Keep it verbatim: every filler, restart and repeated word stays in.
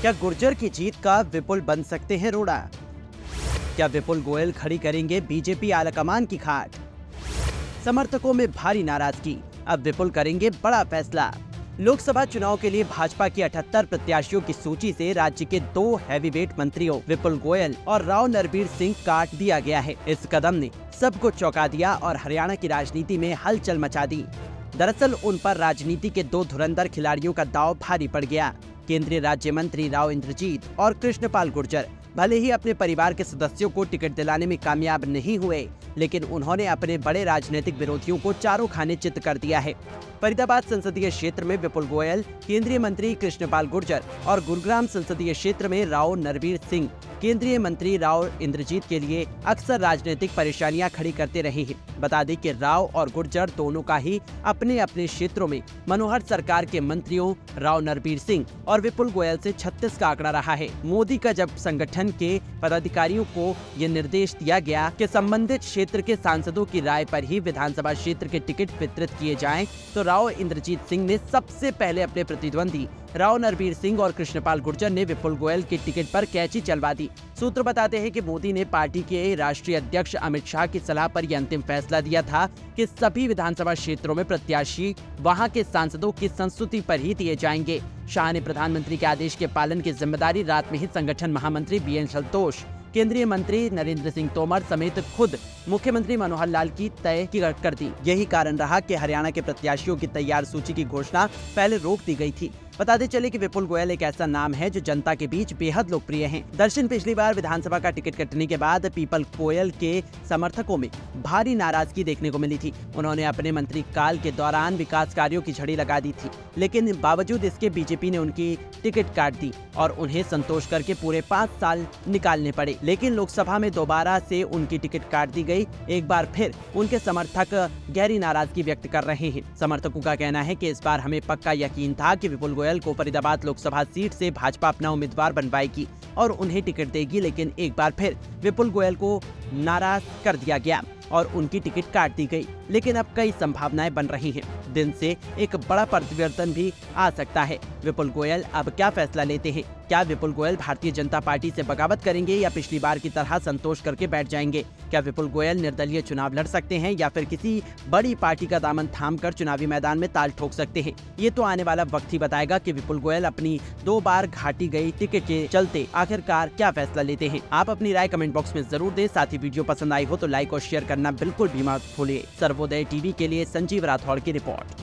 क्या गुर्जर की जीत का विपुल बन सकते हैं रोड़ा? क्या विपुल गोयल खड़ी करेंगे बीजेपी आलाकमान की खाट? समर्थकों में भारी नाराजगी, अब विपुल करेंगे बड़ा फैसला। लोकसभा चुनाव के लिए भाजपा की अठहत्तर प्रत्याशियों की सूची से राज्य के दो हैवीवेट मंत्रियों विपुल गोयल और राव नरबीर सिंह काट दिया गया है। इस कदम ने सबको चौंका दिया और हरियाणा की राजनीति में हलचल मचा दी। दरअसल उन पर राजनीति के दो धुरंधर खिलाड़ियों का दांव भारी पड़ गया। केंद्रीय राज्य मंत्री राव इंद्रजीत और कृष्णपाल गुर्जर भले ही अपने परिवार के सदस्यों को टिकट दिलाने में कामयाब नहीं हुए, लेकिन उन्होंने अपने बड़े राजनीतिक विरोधियों को चारों खाने चित कर दिया है। फरीदाबाद संसदीय क्षेत्र में विपुल गोयल, केंद्रीय मंत्री कृष्णपाल गुर्जर और गुरुग्राम संसदीय क्षेत्र में राव नरबीर सिंह केंद्रीय मंत्री राव इंद्रजीत के लिए अक्सर राजनीतिक परेशानियां खड़ी करते रहे हैं। बता दें कि राव और गुर्जर दोनों का ही अपने अपने क्षेत्रों में मनोहर सरकार के मंत्रियों राव नरबीर सिंह और विपुल गोयल से छत्तीस का आंकड़ा रहा है। मोदी का जब संगठन के पदाधिकारियों को ये निर्देश दिया गया कि संबंधित क्षेत्र के सांसदों की राय पर ही विधानसभा क्षेत्र के टिकट वितरित किए जाएं, तो राव इंद्रजीत सिंह ने सबसे पहले अपने प्रतिद्वंदी राव नरबीर सिंह और कृष्णपाल गुर्जर ने विपुल गोयल के टिकट पर कैंची चलवा दी। सूत्र बताते हैं कि मोदी ने पार्टी के राष्ट्रीय अध्यक्ष अमित शाह की सलाह पर यह अंतिम फैसला दिया था कि सभी विधानसभा क्षेत्रों में प्रत्याशी वहां के सांसदों की संस्तुति पर ही दिए जाएंगे। शाह ने प्रधानमंत्री के आदेश के पालन की जिम्मेदारी रात में ही संगठन महामंत्री बी एन संतोष, केंद्रीय मंत्री नरेंद्र सिंह तोमर समेत खुद मुख्यमंत्री मनोहर लाल की तय कर दी। यही कारण रहा कि हरियाणा के प्रत्याशियों की तैयार सूची की घोषणा पहले रोक दी गई थी। बताते चले कि विपुल गोयल एक ऐसा नाम है जो जनता के बीच बेहद लोकप्रिय हैं। दर्शन पिछली बार विधानसभा का टिकट कटने के बाद पीपल गोयल के समर्थकों में भारी नाराजगी देखने को मिली थी। उन्होंने अपने मंत्री काल के दौरान विकास कार्यों की झड़ी लगा दी थी, लेकिन बावजूद इसके बीजेपी ने उनकी टिकट काट दी और उन्हें संतोष करके पूरे पाँच साल निकालने पड़े। लेकिन लोकसभा में दोबारा से उनकी टिकट काट दी गई। एक बार फिर उनके समर्थक गहरी नाराजगी व्यक्त कर रहे हैं। समर्थकों का कहना है कि इस बार हमें पक्का यकीन था कि विपुल गोयल को फरीदाबाद लोकसभा सीट से भाजपा अपना उम्मीदवार बनवाएगी और उन्हें टिकट देगी, लेकिन एक बार फिर विपुल गोयल को नाराज कर दिया गया और उनकी टिकट काट दी गई। लेकिन अब कई संभावनाएं बन रही हैं। दिन से एक बड़ा परिवर्तन भी आ सकता है। विपुल गोयल अब क्या फैसला लेते हैं? क्या विपुल गोयल भारतीय जनता पार्टी से बगावत करेंगे या पिछली बार की तरह संतोष करके बैठ जाएंगे? क्या विपुल गोयल निर्दलीय चुनाव लड़ सकते हैं या फिर किसी बड़ी पार्टी का दामन थामकर चुनावी मैदान में ताल ठोक सकते हैं? ये तो आने वाला वक्त ही बताएगा कि विपुल गोयल अपनी दो बार घाटी गई टिकट के चलते आखिरकार क्या फैसला लेते हैं। आप अपनी राय कमेंट बॉक्स में जरूर दें। साथ ही वीडियो पसंद आई हो तो लाइक और शेयर करना बिल्कुल भी मत भूलिए। सर्वोदय टीवी के लिए संजीव राठौड़ की रिपोर्ट।